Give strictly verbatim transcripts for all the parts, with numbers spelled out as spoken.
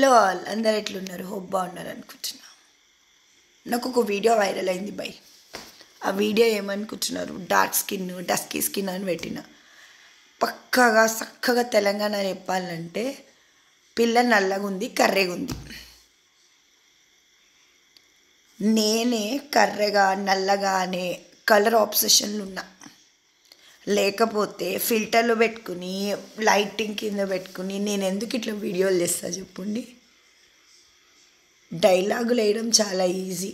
Hello all అందరు ఎట్లున్నారు? Hope బాగున్నారు అనుకుంటున్నా. నాకు ఒక వీడియో వైరల్ అయింది బై. ఆ వీడియో ఏమనుకుంటున్నారు? డార్క్ స్కిన్ డస్కీ స్కిన్ అని పెట్టిన. పక్కగా చక్కగా తెలంగాణ చెప్పాలంటే పిల్ల నల్లగా ఉంది, కర్రెగా ఉంది. నేనే కర్రెగా నల్లగా అనే కలర్ ఆబ్సెషన్లు ఉన్నా. లేకపోతే ఫిల్టర్లు పెట్టుకుని లైటింగ్ కింద పెట్టుకుని నేను ఎందుకు ఇట్లా వీడియోలు చేస్తా చెప్పండి. డైలాగులు వేయడం చాలా ఈజీ.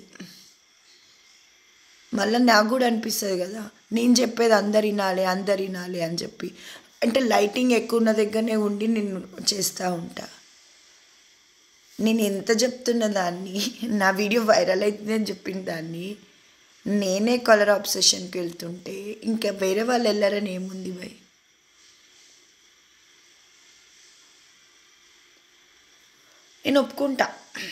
మళ్ళీ నాకు కూడా అనిపిస్తుంది కదా, నేను చెప్పేది అందరు వినాలి అందరు వినాలి అని చెప్పి. అంటే లైటింగ్ ఎక్కువ ఉన్న దగ్గరనే ఉండి నేను చేస్తూ ఉంటా. నేను ఎంత చెప్తున్న దాన్ని, నా వీడియో వైరల్ అవుతుంది అని చెప్పిన దాన్ని నేనే కలర్ ఆబ్సెషన్కి వెళ్తుంటే ఇంకా వేరే వాళ్ళు వెళ్ళారని ఏముంది భయ్. నేను ఒప్పుకుంటా,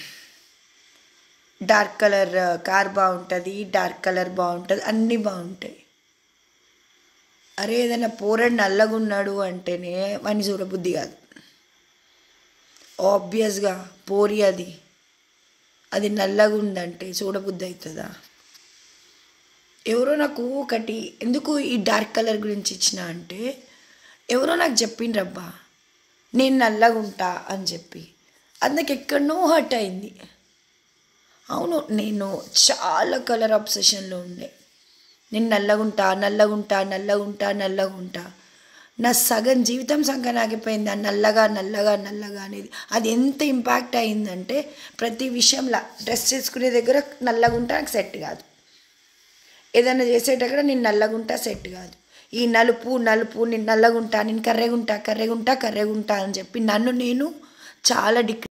డార్క్ కలర్ కార్ బాగుంటుంది, డార్క్ కలర్ బాగుంటుంది, అన్నీ బాగుంటాయి. అరే ఏదైనా పోరడు నల్లగా ఉన్నాడు అంటేనే వాడిని చూడబుద్ధి కాదు. ఆబ్వియస్గా పోరి అది అది నల్లగా ఉందంటే చూడబుద్ధి అవుతుందా? ఎవరో నాకు ఒకటి ఎందుకు ఈ డార్క్ కలర్ గురించి ఇచ్చిన అంటే, ఎవరో నాకు చెప్పిండ్రబ్బా నేను నల్లగా ఉంటా అని చెప్పి. అది నాకు ఎక్కడనో హర్ట్ అయింది. అవును, నేను చాలా కలర్ అబ్సెషన్లో ఉండే. నేను నల్లగుంటా నల్లగుంటా నల్లగుంటా నల్లగుంటా నా సగం జీవితం సంకన ఆగిపోయింది ఆ నల్లగా నల్లగా నల్లగా అనేది. అది ఎంత ఇంపాక్ట్ అయిందంటే ప్రతి విషయంలో డ్రెస్ చేసుకునే దగ్గర నల్లగుంటా నాకు సెట్ కాదు, ఏదైనా చేసేటక్కడ నేను నల్లగుంటా సెట్ కాదు. ఈ నలుపు నలుపు నేను నల్లగుంటా, నేను కర్రెగుంటా కర్రెగుంటా కర్రెగుంటా అని చెప్పి నన్ను నేను చాలా డిక్